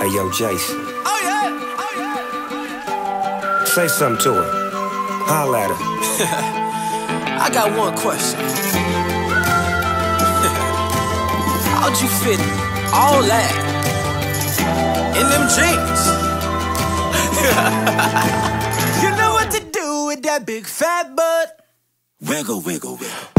Hey, yo, Jason. Oh, yeah. Say something to her. Holla at her. I got one question. How'd you fit all that in them jeans? You know what to do with that big fat butt. Wiggle, wiggle, wiggle.